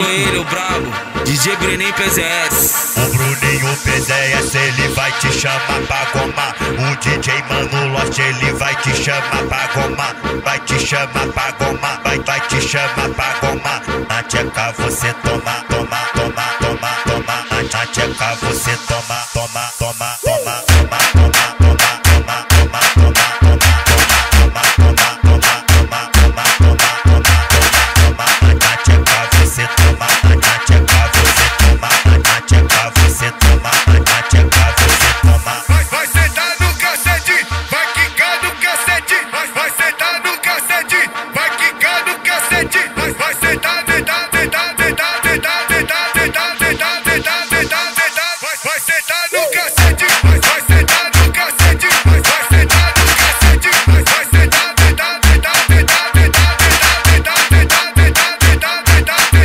ele, o brabo, DJ Bruninho PZS. O Bruninho PZS, ele vai te chamar pra gomar. O DJ Mano Lost, ele vai te chamar pra gomar. Vai te chamar pra gomar, vai te chamar pra gomar. Na tcheca você toma, toma, toma, toma, toma. Na tcheca você toma, toma, toma, toma, toma, toma, toma, toma, toma, toma, toma, toma, toma, toma, toma, toma, toma. Na tcheca você toma, na tcheca você toma, na tcheca você toma, na tcheca você toma. Vai sentar no cacete, vai quicar no cacete. Vai sentar no cacete, vai quicar no cacete. Vai sentar, sentar, sentar, sentar, sentar, sentar, sentar, sentar, sentar, sentar, sentar. Vai sentar no cacete, vai sentar no cacete, vai sentar no cacete, vai sentar, sentar, sentar, sentar, sentar, sentar, sentar, sentar, sentar, sentar, sentar, sentar,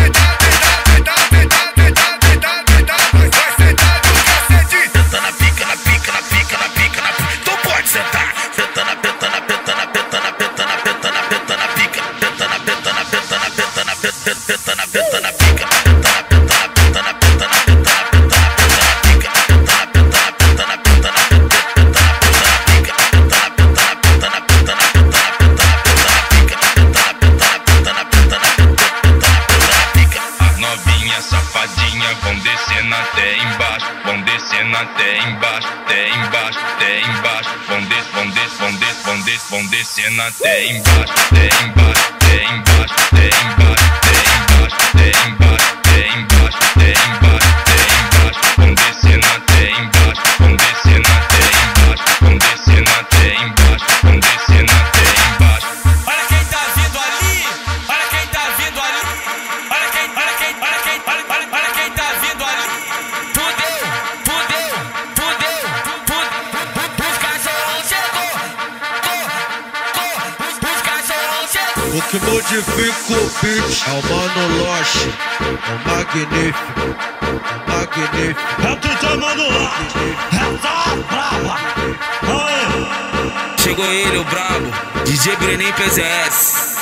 Senta na pica, na pica, na pica, na pica, na pica. Tu pode sentar. Senta na peta, na peta, na peta, na peta, na peta, na peta, na pica. Senta na peta, na peta, na peta, na peta, peta, na peta, na pica. Senta na peta, na peta, na peta, na peta, na peta, na peta, na pica. Senta na peta, na peta, na peta, na peta, peta, na peta, na pica. Senta na peta, na peta, na peta, na peta, na peta, na peta, na pica. Senta na peta, na peta, na peta, na peta, peta, na peta, na pica. As novinhas safadinhas vão descendo até embaixo, vão descendo até embaixo, até embaixo, até embaixo. Vão descendo até embaixo, até embaixo, até embaixo, até embaixo, até embaixo, até embaixo, até embaixo, até embaixo, até embaixo. Vão descendo até embaixo, vão descendo até embaixo, vão descendo até embaixo, vão descendo até embaixo. Olha quem tá vindo ali, olha quem tá vindo ali. Olha quem tá vindo ali. Os cachorros chegou. Os cachorros chegou. O que modifica o beat é o Mano Lost, o magnífico, o magnífico. É o DJ Mano Lost, essa brava. Chegou ele, o brabo, DJ Bruninho PZS.